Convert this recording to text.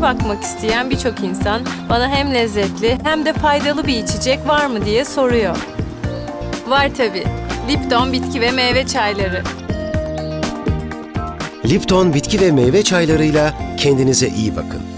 bakmak isteyen birçok insan bana hem lezzetli hem de faydalı bir içecek var mı diye soruyor. Var tabii. Lipton bitki ve meyve çayları. Lipton bitki ve meyve çaylarıyla kendinize iyi bakın.